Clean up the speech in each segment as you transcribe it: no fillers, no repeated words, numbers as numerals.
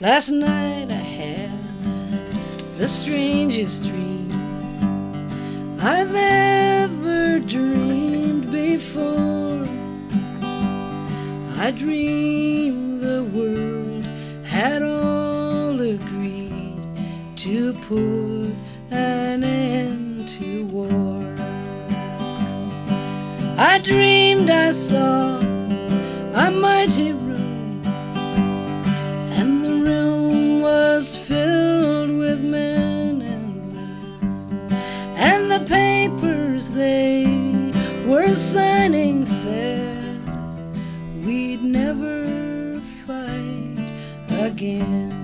Last night I had the strangest dream I've ever dreamed before. I dreamed the world had all agreed to put an end to war. I dreamed I saw a mighty room, and the room was filled with men and women, and the papers they were signing said we'd never fight again.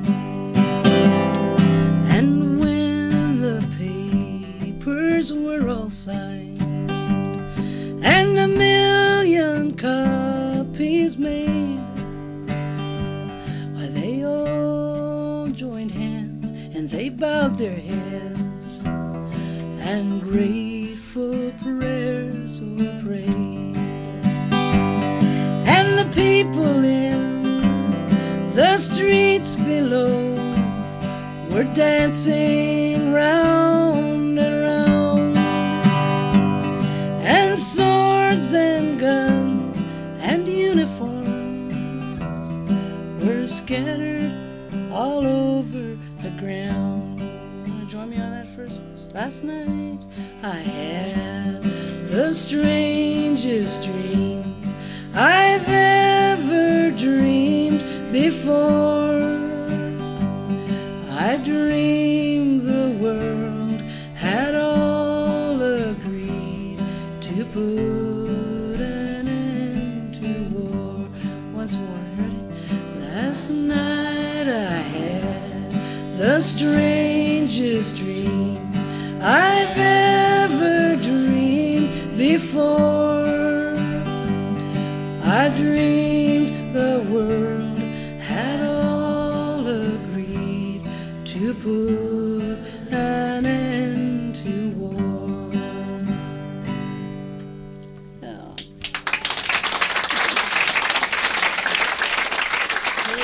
And when the papers were all signed and 1,000,000 copies made, why, they all joined hands and they bowed their heads, and grateful prayers were prayed. And the people in the streets below were dancing round and round, and swords and guns and uniforms were scattered all over the ground. Wanna join me on that first verse? Last night I had the strangest dream I've ever dreamed before. I dreamed the world had all agreed to put an end to war. Once more, ready? Last night I had the strangest dream I've ever dreamed before. I dreamed the world had all agreed to put